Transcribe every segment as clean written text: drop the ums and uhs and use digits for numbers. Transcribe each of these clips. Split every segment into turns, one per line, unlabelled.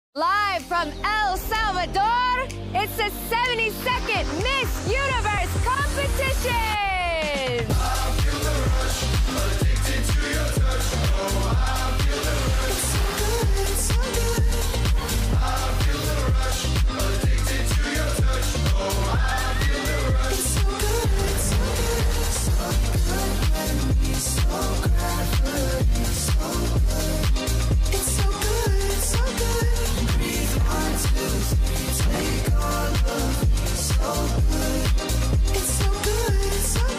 Live from El Salvador, it's the 72nd Miss Universe competition!
I feel the rush, addicted to your touch. Oh, I feel the rush. It's so good, it's so good. I feel the rush, addicted to your touch. Oh, I feel the rush. It's so good, it's so good. So good when we so gravity, so good. It's so good, it's so good. Breathe 1, 2, 3, take all of me. So good. It's so good, it's so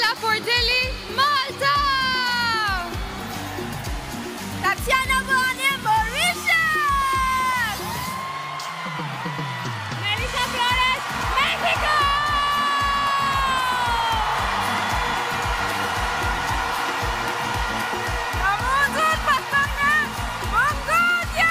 Marta Fordelli, Malta! Tatiana Boni, Mauritius! Melissa Flores, Mexico! Namuzul Patana, Mongolia!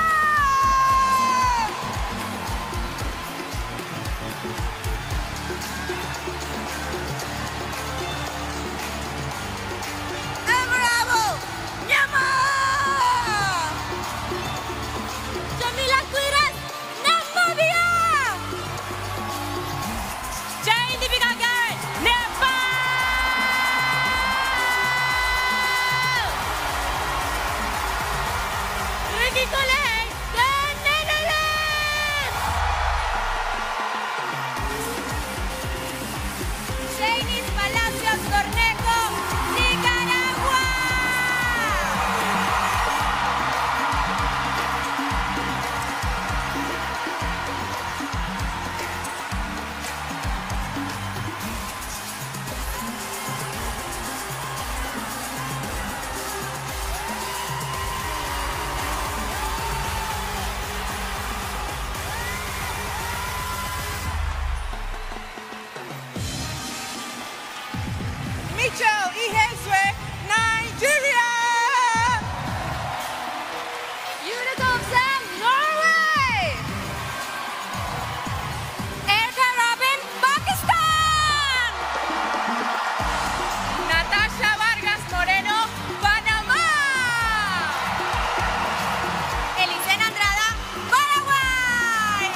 Bravo! Myanmar! Jamila Quiras, Namibia! Jane Deepika Garrett, Nepal! Ricky Collet, the Netherlands! Janice Palacios Cornejo, Nicaragua! Micho Ihezwe, Nigeria! Unicorn Sam, Norway! Erica Robin, Pakistan! Natasha Vargas Moreno, Panamá! Elisena Andrada, Paraguay!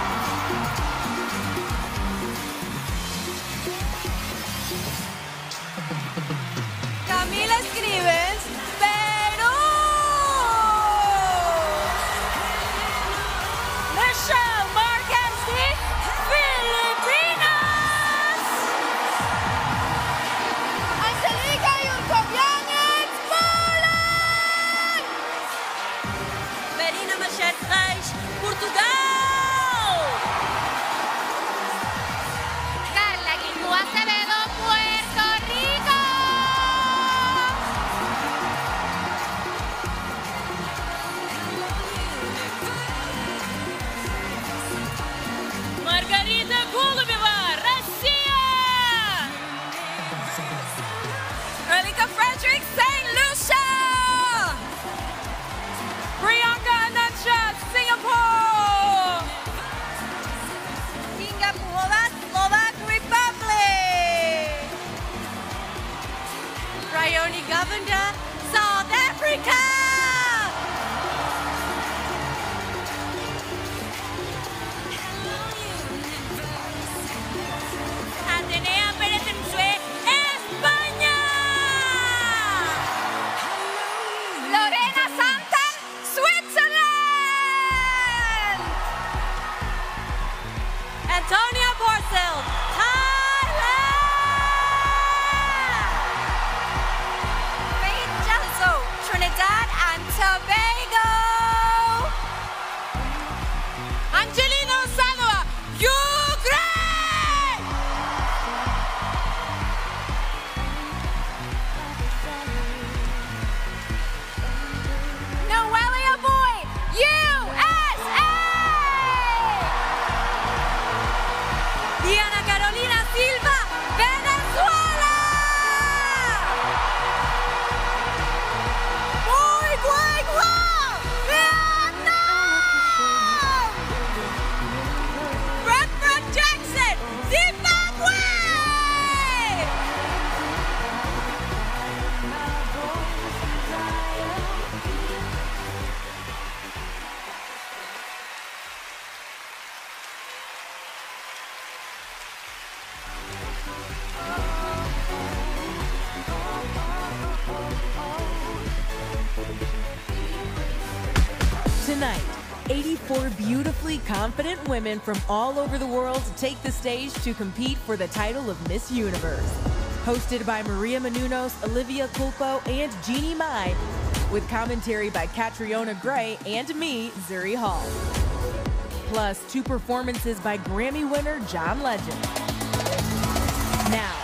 Camila Escribes, Perú. Michelle Marquesi, Filipinas. Angelica Jurkowianiec, Poland. Verina Machete Reich, Portugal. Carla Guilú Acevedo, Puerto Rico. Margarita Golubeva, Russia! Erika Frederick, St. Lucia! Priyanka Anansha, Singapore! Kinga Puhola, Slovak Republic! Rayoni Govender, South Africa! Atenea Pérez Ensue, España. Lorena Santan, Switzerland. Antonia Porcel, Thailand. Faith Jalso, Trinidad and Tobago. Angelina Osanova, Ukraine. Noelia Boyd, USA! Diana Carolina Silva, Venezuela! Boy Guagua, Vietnam! Bradford Jackson, Zimbabwe!
Tonight, 84 beautifully confident women from all over the world take the stage to compete for the title of Miss Universe. Hosted by Maria Menounos, Olivia Culpo, and Jeannie Mai, with commentary by Catriona Gray and me, Zuri Hall. Plus 2 performances by Grammy winner John Legend. Now,